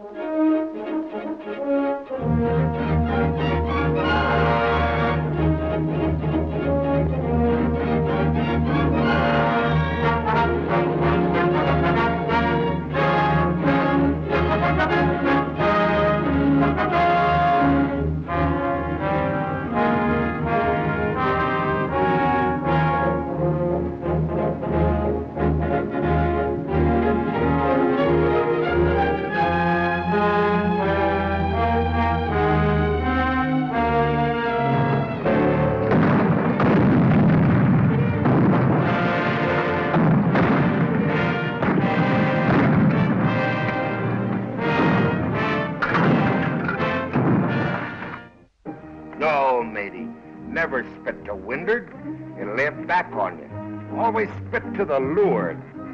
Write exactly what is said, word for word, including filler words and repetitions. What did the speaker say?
Never spit to windward. It'll lay back on you. Always spit to the leeward.